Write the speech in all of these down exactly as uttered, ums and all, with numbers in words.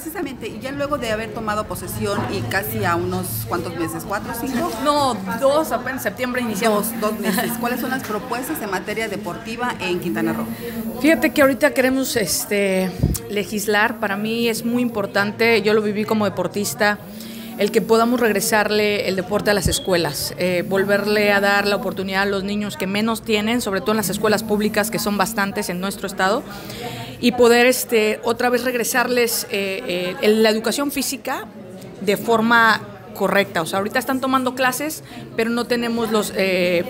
Precisamente, y ya luego de haber tomado posesión y casi a unos cuantos meses, ¿cuatro, cinco? No, dos, apenas en septiembre iniciamos. Dos, dos meses. ¿Cuáles son las propuestas en materia deportiva en Quintana Roo? Fíjate que ahorita queremos este, legislar, para mí es muy importante, yo lo viví como deportista, el que podamos regresarle el deporte a las escuelas, eh, volverle a dar la oportunidad a los niños que menos tienen, sobre todo en las escuelas públicas, que son bastantes en nuestro estado, y poder este, otra vez regresarles eh, eh, la educación física de forma correcta. O sea, ahorita están tomando clases, pero no tenemos los, eh,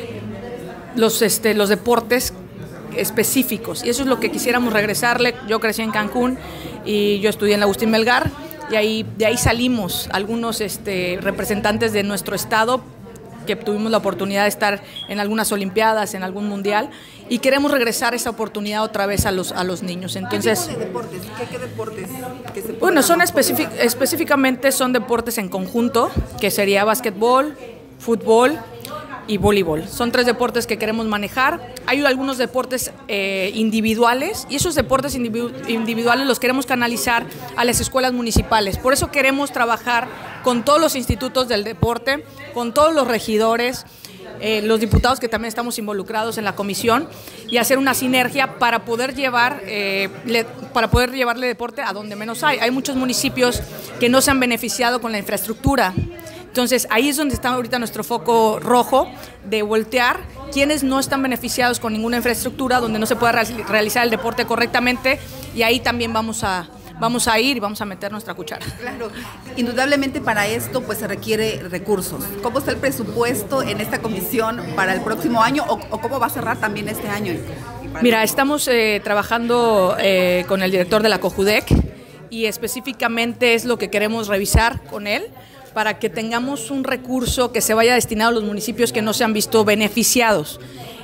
los, este, los deportes específicos, y eso es lo que quisiéramos regresarle. Yo crecí en Cancún y yo estudié en la Agustín Melgar, y ahí, de ahí salimos algunos este, representantes de nuestro estado que tuvimos la oportunidad de estar en algunas olimpiadas, en algún mundial, y queremos regresar esa oportunidad otra vez a los, a los niños. Entonces, ¿qué tipo de deportes? ¿Qué, qué deportes? Que se bueno, son específic, específicamente son deportes en conjunto, que sería básquetbol, fútbol y voleibol. Son tres deportes que queremos manejar. Hay algunos deportes eh, individuales, y esos deportes individu individuales los queremos canalizar a las escuelas municipales. Por eso queremos trabajar con todos los institutos del deporte, con todos los regidores, eh, los diputados que también estamos involucrados en la comisión, y hacer una sinergia para poder llevar eh, le, para poder llevarle deporte a donde menos hay. Hay muchos municipios que no se han beneficiado con la infraestructura. Entonces, ahí es donde está ahorita nuestro foco rojo, de voltear quienes no están beneficiados con ninguna infraestructura, donde no se pueda realizar el deporte correctamente, y ahí también vamos a, vamos a ir y vamos a meter nuestra cuchara. Claro, indudablemente para esto pues se requiere recursos. ¿Cómo está el presupuesto en esta comisión para el próximo año, o, o cómo va a cerrar también este año? Mira, estamos eh, trabajando eh, con el director de la COJUDEC, y específicamente es lo que queremos revisar con él, para que tengamos un recurso que se vaya destinado a los municipios que no se han visto beneficiados.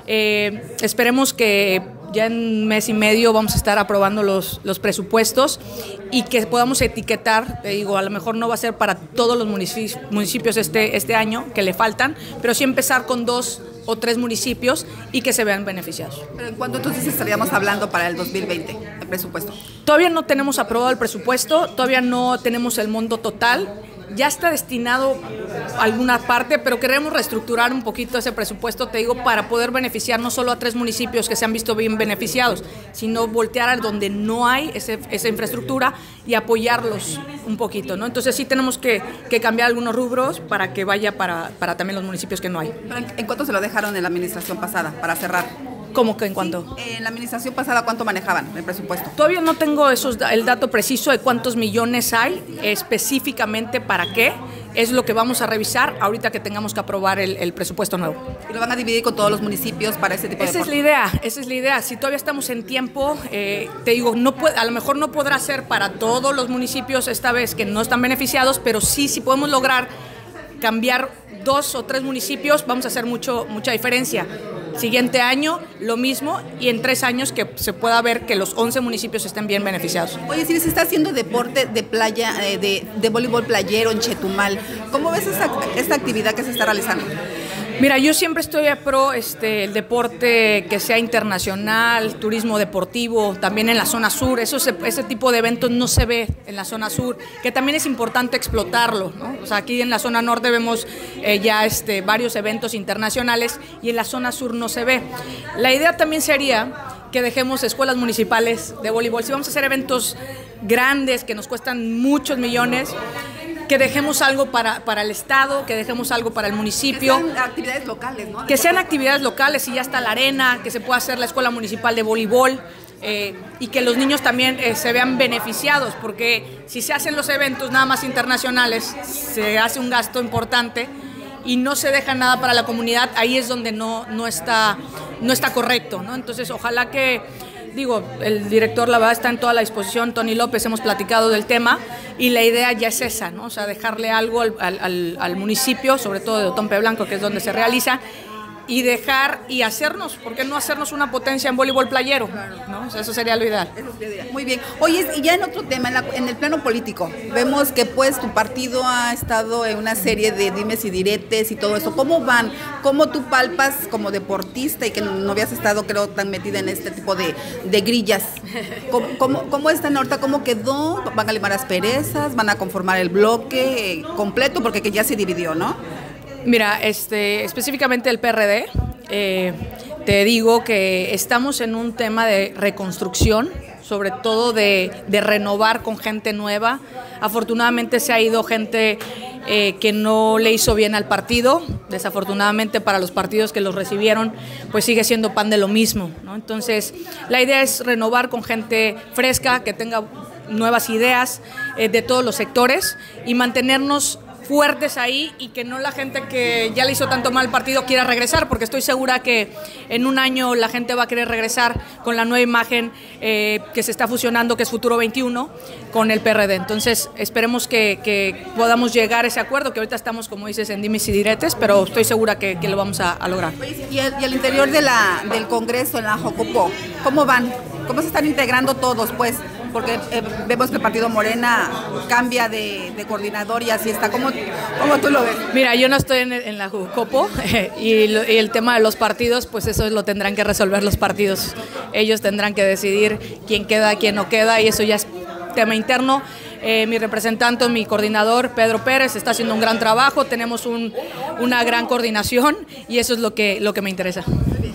Eh, esperemos que ya en un mes y medio vamos a estar aprobando los, los presupuestos, y que podamos etiquetar, te digo, a lo mejor no va a ser para todos los municipios, municipios este, este año que le faltan, pero sí empezar con dos o tres municipios y que se vean beneficiados. ¿Pero en cuánto entonces estaríamos hablando para el dos mil veinte, el presupuesto? Todavía no tenemos aprobado el presupuesto, todavía no tenemos el monto total. Ya está destinado a alguna parte, pero queremos reestructurar un poquito ese presupuesto, te digo, para poder beneficiar no solo a tres municipios que se han visto bien beneficiados, sino voltear a donde no hay ese, esa infraestructura y apoyarlos un poquito, ¿no? Entonces sí tenemos que, que cambiar algunos rubros para que vaya para, para también los municipios que no hay. ¿En cuánto se lo dejaron en la administración pasada, para cerrar? ¿Cómo que en cuánto? Sí, en la administración pasada, ¿cuánto manejaban el presupuesto? Todavía no tengo esos, el dato preciso de cuántos millones hay, específicamente para qué. Es lo que vamos a revisar ahorita que tengamos que aprobar el, el presupuesto nuevo. ¿Y lo van a dividir con todos los municipios para ese tipo de Esa es la idea, esa es la idea. Si todavía estamos en tiempo, eh, te digo, no puede, a lo mejor no podrá ser para todos los municipios esta vez que no están beneficiados, pero sí, si podemos lograr cambiar dos o tres municipios, vamos a hacer mucho, mucha diferencia. Siguiente año, lo mismo, y en tres años que se pueda ver que los once municipios estén bien beneficiados. Oye, si se está haciendo deporte de playa, eh, de, de voleibol playero en Chetumal, ¿cómo ves esa, esta actividad que se está realizando? Mira, yo siempre estoy a pro este, el deporte que sea internacional, turismo deportivo, también en la zona sur. Eso se, ese tipo de eventos no se ve en la zona sur, que también es importante explotarlo, ¿no? O sea, aquí en la zona norte vemos eh, ya este, varios eventos internacionales, y en la zona sur no se ve. La idea también sería que dejemos escuelas municipales de voleibol. Si vamos a hacer eventos grandes que nos cuestan muchos millones, que dejemos algo para, para el Estado, que dejemos algo para el municipio. Que sean actividades locales, ¿no? Que sean actividades locales, y ya está la arena, que se pueda hacer la escuela municipal de voleibol, eh, y que los niños también eh, se vean beneficiados, porque si se hacen los eventos nada más internacionales, se hace un gasto importante y no se deja nada para la comunidad. Ahí es donde no, no, está, no está correcto, ¿no? Entonces, ojalá que, digo, el director la verdad está en toda la disposición, Tony López, hemos platicado del tema, y la idea ya es esa, ¿no? O sea, dejarle algo al, al, al municipio, sobre todo de Otompe Blanco, que es donde se realiza, y dejar y hacernos, ¿por qué no hacernos una potencia en voleibol playero? ¿No? O sea, eso sería lo ideal. Muy bien. Oye, y ya en otro tema, en, la, en el plano político, vemos que pues tu partido ha estado en una serie de dimes y diretes y todo eso. ¿Cómo van? ¿Cómo tú palpas como deportista y que no habías estado, creo, tan metida en este tipo de, de grillas? ¿Cómo, cómo, cómo están ahorita? ¿Cómo quedó? ¿Van a limar asperezas? ¿Van a conformar el bloque completo? Porque que ya se dividió, ¿no? Mira, este, específicamente el P R D, eh, te digo que estamos en un tema de reconstrucción, sobre todo de, de renovar con gente nueva. Afortunadamente se ha ido gente eh, que no le hizo bien al partido, desafortunadamente para los partidos que los recibieron, pues sigue siendo pan de lo mismo, ¿no? Entonces, la idea es renovar con gente fresca, que tenga nuevas ideas eh, de todos los sectores y mantenernos fuertes ahí y que no la gente que ya le hizo tanto mal el partido quiera regresar, porque estoy segura que en un año la gente va a querer regresar con la nueva imagen eh, que se está fusionando, que es Futuro veintiuno, con el P R D. Entonces esperemos que, que podamos llegar a ese acuerdo, que ahorita estamos, como dices, en dimes y diretes, pero estoy segura que, que lo vamos a, a lograr. Y, el, y al interior de la, del Congreso, en la Jocopo, ¿cómo van? ¿Cómo se están integrando todos, pues? Porque eh, vemos que el Partido Morena cambia de, de coordinador y así está. ¿Cómo, cómo tú lo ves? Mira, yo no estoy en, en la Jucopo eh, y, lo, y el tema de los partidos, pues eso lo tendrán que resolver los partidos. Ellos tendrán que decidir quién queda, quién no queda, y eso ya es tema interno. Eh, mi representante, mi coordinador, Pedro Pérez, está haciendo un gran trabajo, tenemos un, una gran coordinación y eso es lo que, lo que me interesa.